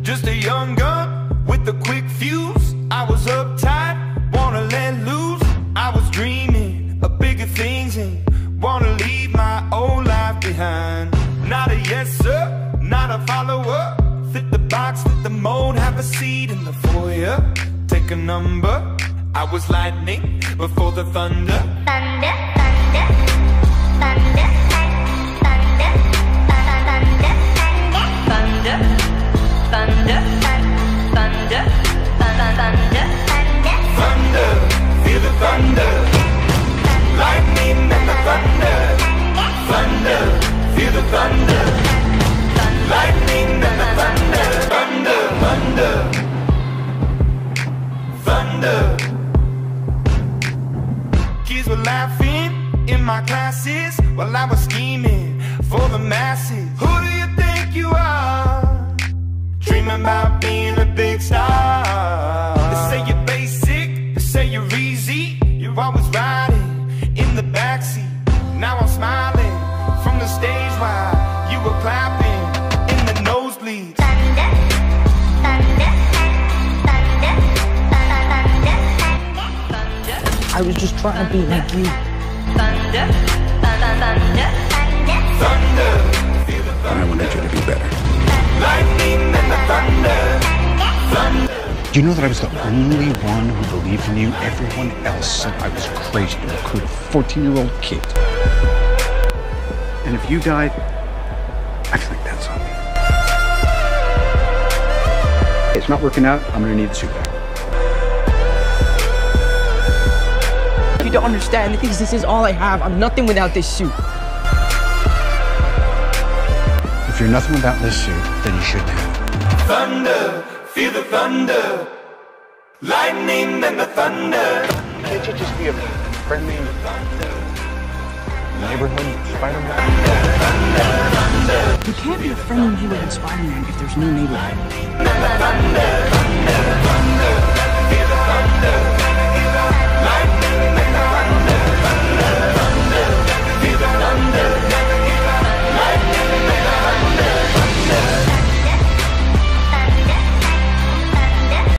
Just a young gun with a quick fuse. I was uptight, wanna let loose. I was dreaming of bigger things and wanna leave my old life behind. Not a yes sir, not a follower. Fit the box, fit the mold, have a seat in the foyer. Take a number. I was lightning before the thunder. Thunder, thunder, thunder, thunder, thunder, thunder, thunder, thunder, thunder, thunder, feel the thunder. Lightning and the thunder. Thunder, feel the thunder. Lightning and the thunder. Thunder, thunder, thunder. Kids were laughing in my classes while I was scheming for the masses. Who do you think you are? Dreaming about being a big star. They say you're basic, they say you're easy. You're always riding in the backseat. Now I'm smiling from the stage while you were clapping in the nosebleeds. thunder, thunder, thunder, thunder, thunder. I was just trying to be like you. Thunder, thunder, thunder, Thunder, feel the thunder. I wanted you to be better. Lightning and the thunder. Thunder. Do you know that I was the only one who believed in you? Everyone else said I was crazy to recruit a 14-year-old kid. And if you died, I feel like that's on me. It's not working out. I'm gonna need the suit back. You don't understand. The thing is, this is all I have. I'm nothing without this suit. If you're nothing without this suit, then you shouldn't have it. Thunder, feel the thunder. Lightning and the thunder. Can't you just be a friendly neighborhood Spider-Man? You can't be a friendly neighborhood Spider-Man if there's no neighborhood.